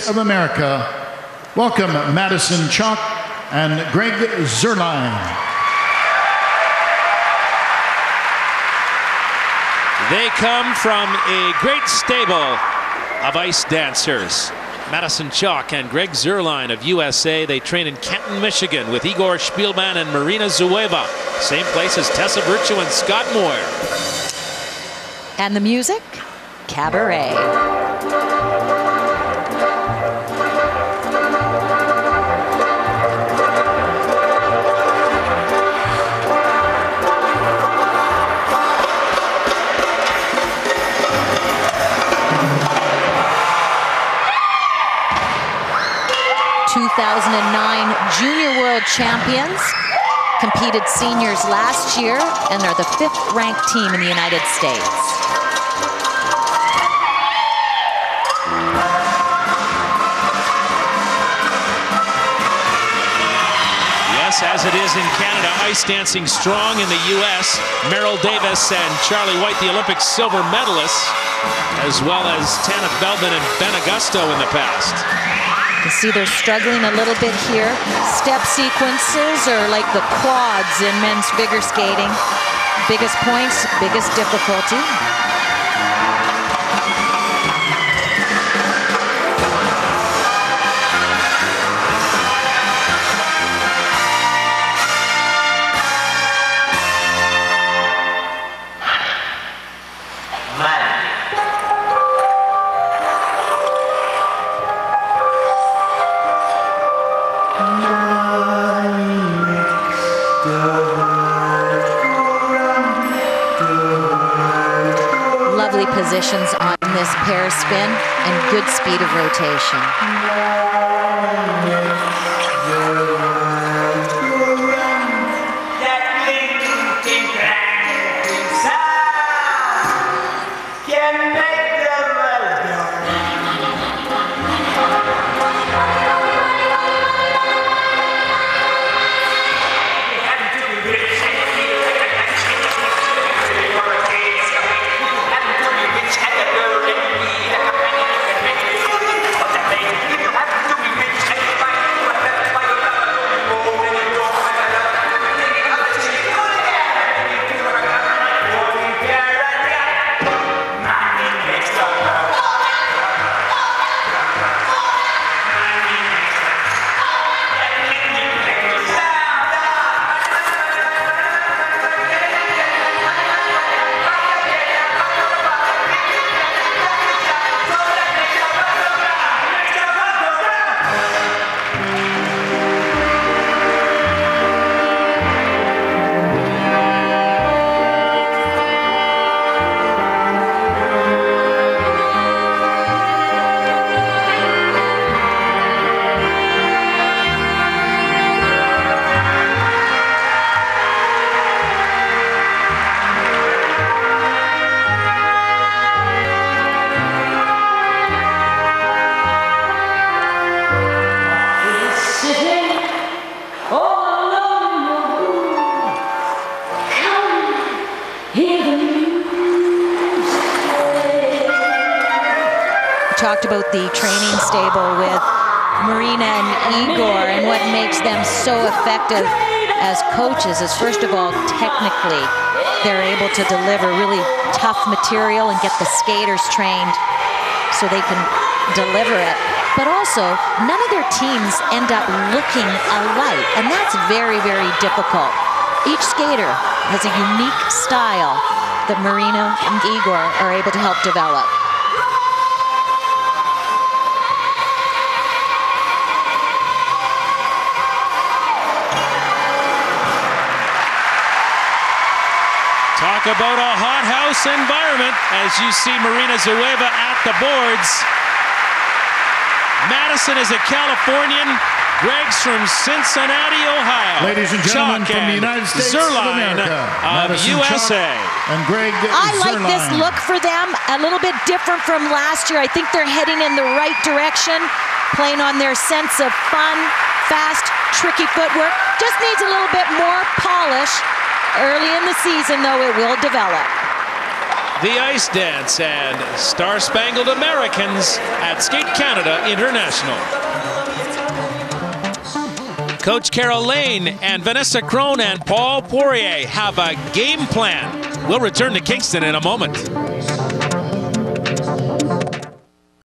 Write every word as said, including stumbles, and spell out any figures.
States of America, welcome Madison Chock and Greg Zuerlein. They come from a great stable of ice dancers. Madison Chock and Greg Zuerlein of U S A. They train in Canton, Michigan with Igor Shpilman and Marina Zueva. Same place as Tessa Virtue and Scott Moir. And the music, Cabaret. two thousand nine Junior World Champions, competed seniors last year, and they're the fifth ranked team in the United States. Yes, as it is in Canada, ice dancing strong in the U S Merrill Davis and Charlie White, the Olympic silver medalists, as well as Tana Feldman and Ben Augusto in the past. You see they're struggling a little bit here. Step sequences are like the quads in men's figure skating. Biggest points, biggest difficulty. Lovely positions on this pair spin and good speed of rotation. Talked about the training stable with Marina and Igor, and what makes them so effective as coaches is, first of all, technically, they're able to deliver really tough material and get the skaters trained so they can deliver it. But also, none of their teams end up looking alike, and that's very, very difficult. Each skater has a unique style that Marina and Igor are able to help develop. Talk about a hothouse environment as you see Marina Zueva at the boards. Madison is a Californian. Greg's from Cincinnati, Ohio. Ladies and gentlemen, Chock from the United States of Zuerlein America, of Madison U S A. Chock and Greg I like Zuerlein. this look for them, a little bit different from last year. I think they're heading in the right direction, playing on their sense of fun, fast, tricky footwork. Just needs a little bit more polish. Early in the season, though, it will develop. the ice dance and Star Spangled Americans at Skate Canada International. Coach Carol Lane and Vanessa Crone and Paul Poirier have a game plan. We'll return to Kingston in a moment.